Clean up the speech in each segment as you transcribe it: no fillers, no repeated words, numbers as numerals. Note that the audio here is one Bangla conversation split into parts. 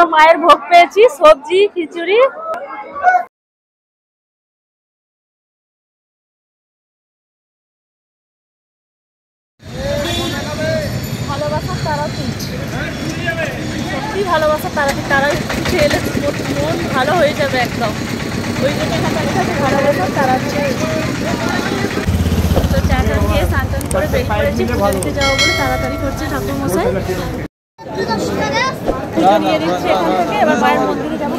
আমরা মায়ের ভোগ পেয়েছি, সবজি খিচুড়ি। ভালোবাসার তারাপীঠ, সত্যি ভালোবাসার তারাপীঠ। তারাপীঠে এলে মন ভালো হয়ে যাবে একদম। ওই জন্য ভালোবাসার তারাপীঠ। তো চা টা খেয়ে স্নান টান করে বেরিয়ে পড়েছি পুজো দিতে যাবো বলে। তাড়াতাড়ি করছে ঠাকুর মশাই, পুজো দিয়ে দিচ্ছে এখান থেকে। এবার মায়ের মন্দিরে যাবো।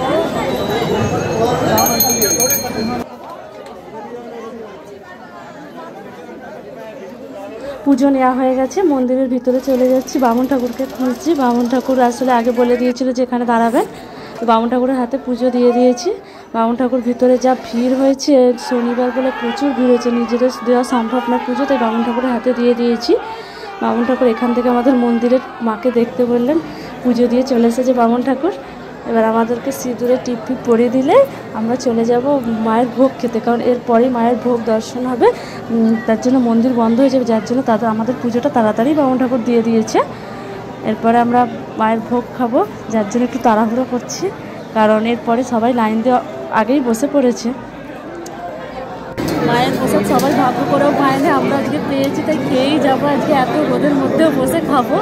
পুজো নেওয়া হয়ে গেছে, মন্দিরের ভিতরে চলে যাচ্ছি। বামুন ঠাকুরকে খুঁজছি। বামুন ঠাকুর আসলে আগে বলে দিয়েছিল যে এখানে দাঁড়াবেন। বামুন ঠাকুরের হাতে পুজো দিয়ে দিয়েছি। বামুন ঠাকুর ভিতরে যা ভিড় হয়েছে, শনিবার বলে প্রচুর ভিড় হয়েছে, নিজেদের দেওয়া সম্ভব না পুজো, তাই বামুন ঠাকুরের হাতে দিয়ে দিয়েছি। বামুন ঠাকুর এখান থেকে আমাদের মন্দিরের মাকে দেখতে বললেন, পুজো দিয়ে চলে এসেছে বামুন ঠাকুর। এবার আমাদেরকে সিঁদুরে টিপ টিপ পরিয়ে দিলে আমরা চলে যাব মায়ের ভোগ খেতে, কারণ এরপরেই মায়ের ভোগ দর্শন হবে। তার জন্য মন্দির বন্ধ হয়ে যাবে, যার জন্য আমাদের পুজোটা তাড়াতাড়ি বামুন ঠাকুর দিয়ে দিয়েছে। এরপরে আমরা মায়ের ভোগ খাবো, যার জন্য একটু তাড়াহুড়ো করছি, কারণ এরপরে সবাই লাইন দিয়ে আগেই বসে পড়েছে। মায়ের প্রসাদ সবাই ভাগ্য করেও পায়নি, আমরা আজকে পেয়েছি, তাই খেয়েই যাবো আজকে। এত রোদের মধ্যেও বসে খাবো।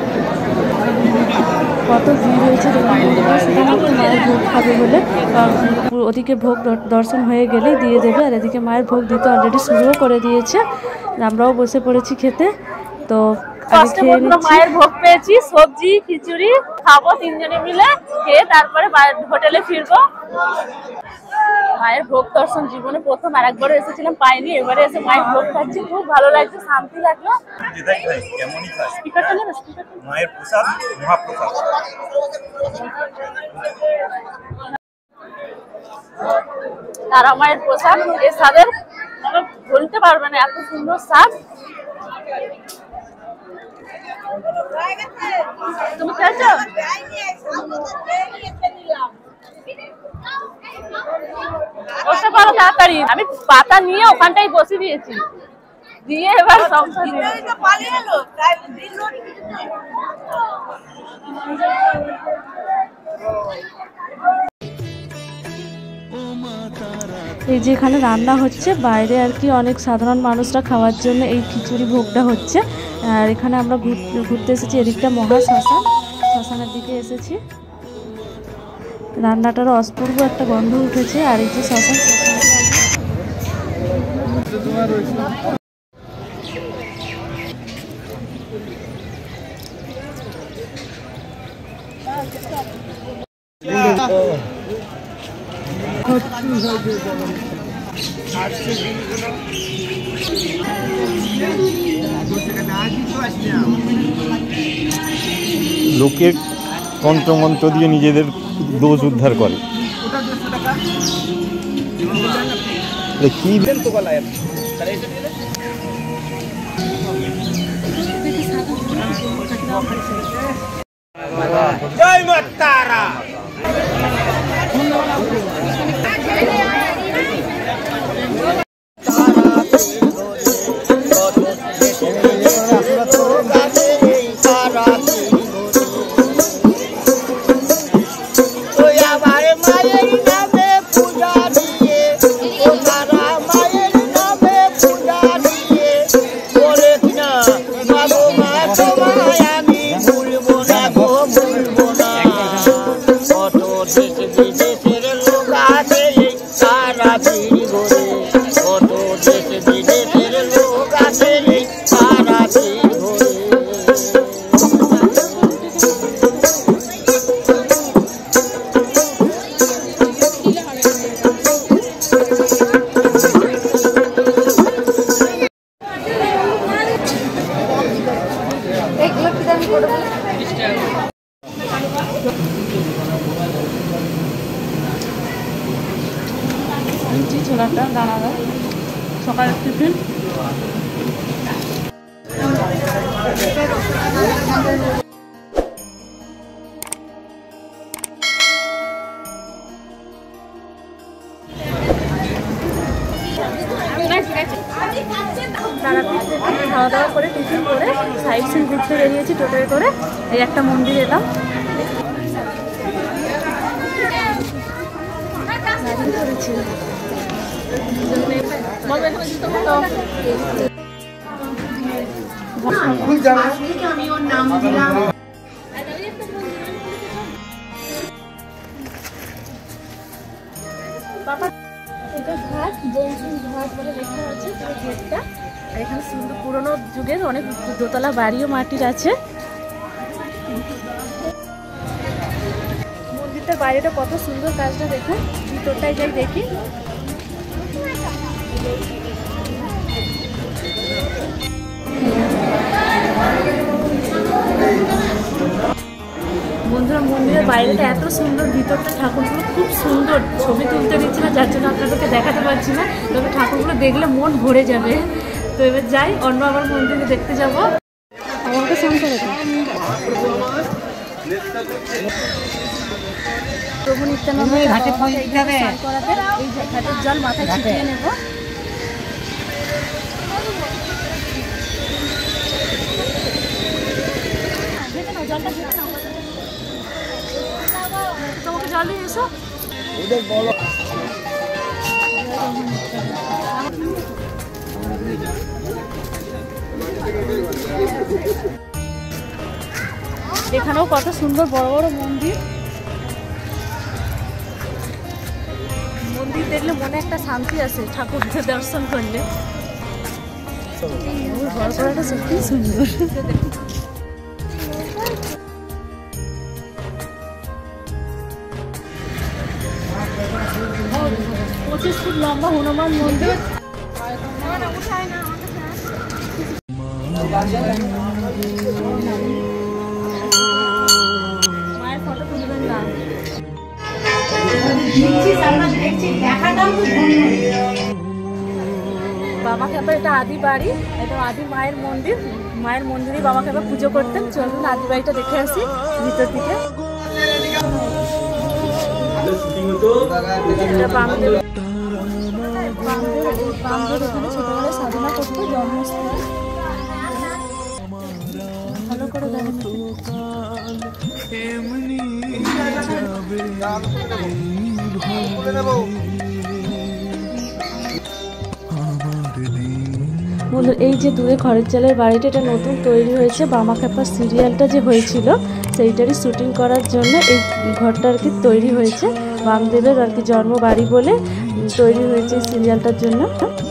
কত ভিড় হয়েছে শুধুমাত্র মায়ের ভোগ খাবে বলে। ওদিকে ভোগ দর্শন হয়ে গেলেই দিয়ে দেবে, আর এদিকে মায়ের ভোগ দিতে অলরেডি শুরুও করে দিয়েছে। আমরাও বসে পড়েছি খেতে। তো মায়ের ভোগ পেয়েছি, সবজি খিচুড়ি খাবো তিনজনে মিলে, খেয়ে তারপরে হোটেলে ফিরবো। মায়ের ভোগ দর্শন জীবনে প্রথম, আর একবারও এসেছিলাম পাইনি, এবারে এসে মায়ের ভোগ খাচ্ছি, খুব ভালো লাগছে, শান্তি লাগলো। মায়ের প্রসাদ মহাপ্রসাদ। তারা মায়ের প্রসাদ, এই স্বাদের বলতে পারবে না, এত সুন্দর স্বাদ। তুমি খেয়েছো? বসতে পারো তাড়াতাড়ি। আমি পাতা নিয়ে ওখানটাই বসে দিয়েছি, দিয়ে এবার এই যে এখানে রান্না হচ্ছে বাইরে আর কি, অনেক সাধারণ মানুষরা খাওয়ার জন্য এই খিচুড়ি ভোগটা হচ্ছে। আর এখানে আমরা ঘুরতে এসেছি, এদিকটা মহা শ্মশান, শ্মশানের দিকে এসেছি। রান্নাটারও অপূর্ব একটা গন্ধ উঠেছে। আর এই যে শ্মশান, লোকের তন্ত্রমন্ত্র দিয়ে নিজেদের দোষ উদ্ধার করে। কি জয় মা তারা। ছোলাটা দানাদার সকালের টিফিন। তারাপীঠ থেকে খাওয়া দাওয়া করে টিফিন করে সাইড সিন ঘুরতে বেরিয়েছি টোটোয় করে। এই একটা মন্দির এলাম। দিয়েছে। ঘাট জয়সিং ঘাট বলে লেখা আছে গেটটা। আর এখানে সুন্দর পুরোনো যুগের অনেক দোতলা বাড়িও মাটির আছে। মন্দিরটার বাইরেটা কত সুন্দর, কাজটা দেখুন। ভিতরটায় যাই দেখি। বন্ধুরা, মন্দিরের বাইরেটা এত সুন্দর, ভিতরটা ঠাকুরগুলো খুব সুন্দর। ছবি তুলতে দিচ্ছি না, যার জন্য আপনাদেরকে দেখাতে পারছি না, তবে ঠাকুরগুলো দেখলে মন ভরে যাবে। তো এবার যাই, অন্য আবার মন্দিরে দেখতে যাব। আমাকে শান্ত রেখে প্রভু নিত্যানন্দ ঘাটে করাতে এই ঘাটের জল মাথায় ছিটিয়ে নেব। তোমাকে জল দিয়ে এসো। এখানেও কত সুন্দর বড় বড় মন্দির। মন্দির দেখলে মনে একটা শান্তি আছে, ঠাকুরকে দর্শন করলে। ঘরটা সত্যি সুন্দর। 25 ফুট লম্বা হনুমান মন্দির। মায়ের ফটো তুলবেন না। বাবা খেপা, এটা আদি বাড়ি, এটা আদি মায়ের মন্দির। মায়ের মন্দিরে বাবা খেপা পুজো করতেন। চলুন আদি বাড়িটা দেখে আসি ভিতর দিকে। এখানে ছোটবেলায় সাধনা করতো, জন্মস্থল। ভালো করে দেখেন। বন্ধু, এই যে দূরে খড়ের চালের বাড়িটা, এটা নতুন তৈরি হয়েছে। বামাখ্যাপা সিরিয়ালটা যে হয়েছিল সেইটারই শুটিং করার জন্য এই ঘরটা আর কি তৈরি হয়েছে। বামদেবের আর কি জন্ম বাড়ি বলে তৈরি হয়েছে সিরিয়ালটার জন্য।